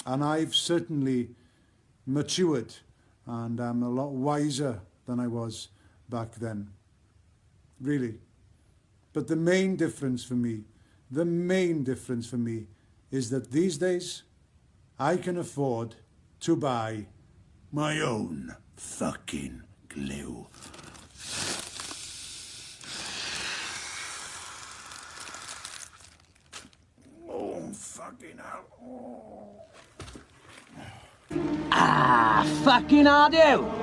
And I've certainly matured, and I'm a lot wiser than I was back then. Really. But the main difference for me is that these days I can afford to buy my own fucking glue. Oh, fucking hell. Ah, fucking I do.